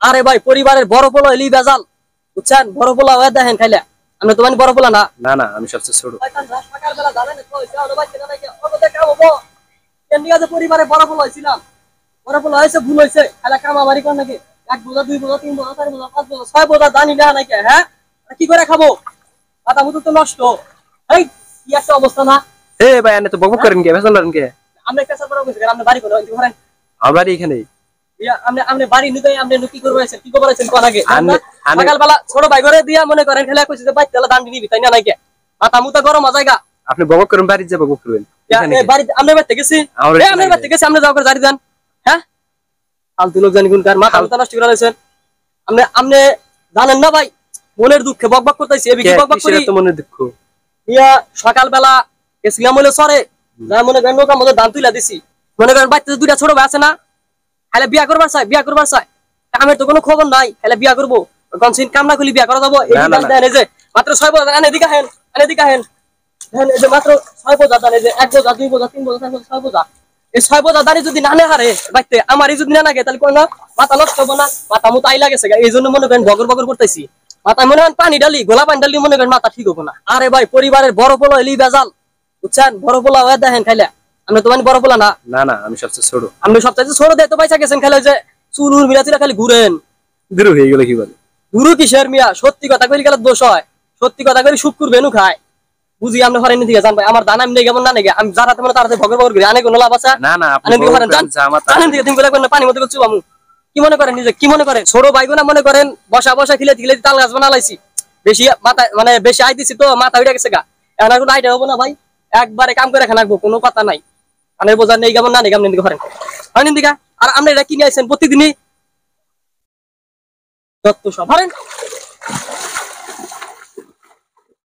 আরে ভাই পরিবারের বড় পোলা হইলি বেজাল বুঝছেন, বড় পোলা হয়ে দেখেন খাইলে আমরা তো বড় পোলা না। না না আমি সবচেয়ে ছোট। সকালবেলা যাবেন পরিবারে বড় পোলা হয়েছিলাম, বড় পোলা হয়েছে ভুল হয়েছে খাইলে কামাবাড়ি কর নাকি 1 বোঝা 2 বোঝা 3 বোঝা 4 বোঝা 5 বোঝা 6 বোঝা দানি না নাকি? হ্যাঁ কি করে খাবো? মাথা মুতো তো নষ্ট। এই কি একটা অবস্থা না? এ ভাই আপনি তো বকবক করেন কে, ভেসাল করেন কে? আমরা একটা সার্ভার কইছি আমরা বাড়ি করে হইতে পারেন। আমার বাড়ি এখানেই। আপনি বাড়ি নিতে আপনি কি করব আছেন, কি খবর আছেন কোন আগে? সকালবেলা ছোট ভাই ঘরে দিয়া মনে করেন খেলা কইছে যে বাইতে দাম দিবি তাই না নাকি? মাথা মুতো গরম জায়গা। আপনি বকবক করেন, বাড়ি যা বকবক করবেন। বাড়ি আমরা বাইতে গেছি, আমরা বাইতে গেছি, আমরা যাও করে জারি দেন। হ্যাঁ ফালতু লোক জানি কোনকার মাথা মুতো নষ্ট করে আছেন। আপনি জানেন না ভাই মনের দুঃখে বকবক করতেছি, এবি কি বকবক করি তো মনের দুঃখ। সকালবেলা গেছিলাম হইলো সরে যা মনে করেন নৌকার মধ্যে ধান তুইলা দিছি, মনে করেন বাড়িতে দুইটা ছোট ভাই আছে না, খাইলে বিয়া করবার চাই কামের তো কোনো খবর নাই, খাইলে বিয়া করবো কনসিন কাম না খুলি বিয়া করা যাবো? এই যে মাত্র 6 বোঝা এনে দিকা হেন এই যে মাত্র 6 বোঝা দান, এই যে 1 বোঝা 2 বোঝা 3 বোঝা 4 বোঝা 6 বোঝা, এই 6 বোঝা দাঁড়ি যদি না হারে বাইতে আমারই যদি না লাগে তাহলে কোন মাথা নষ্ট হবো না? মাথা মতো আই লাগেছে এই জন্য মনে করেন বগর করতেছি। মাথা মনে করেন পানি ডালি গোলা পানি ডালি মনে করেন মাথা ঠিক হবো না। আরে ভাই পরিবারের বড় পোলা হইলি বেজাল বুঝছেন, বড় পোলা হয়ে দেখেন খাইলে আমরা তো বড় পোলা না। না না আমি সবচেয়ে ছোট। আপনি সবচেয়ে ছোট দিয়ে তো পয়সা গেছেন খাইলে যে চুলুর মিলাচিরা খালি ঘুরেন। দূর হয়ে গেল কি বলে? গুরু কিসের মিয়া, সত্যি কথা কইলে গেলে দোষ হয়, সত্যি কথা কইলে শুকুর বেনু খায় বুঝি আপনি হরেন দিকে জান ভাই আমার দান আমি নেই কেমন না নাকি আমি যারা তেমন তারা ভগর করি আনে কোনো লাভ আছে? না না আপনি জানেন দিকে তুমি বলে পানি মধ্যে চুবামু কি মনে করেন নিজে, কি মনে করেন ছোট ভাই বোনা মনে করেন বসা খিলে তাল গাছ বানা লাইছি, বেশি মাথা মানে বেশি আই দিছি তো মাথা উঠে গেছে গা, এখন আর কোনো আইডিয়া হবো না ভাই, একবারে কাম করে খানাকবো কোনো কথা নাই। আনের বোঝার নেই কেমন না নাকি আপনি করেন হয় দিকা। আর আপনি এটা কিনে আইছেন প্রতিদিনই যত সব হারেন।